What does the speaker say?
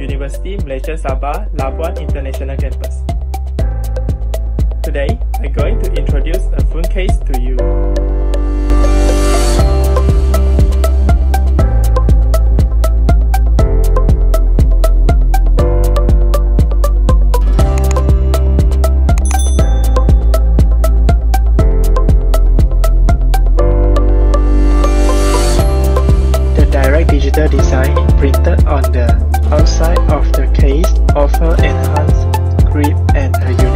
University Malaysia Sabah, Labuan International Campus. Today, I'm going to introduce a phone case to you. Digital design printed on the outside of the case offer enhanced grip and a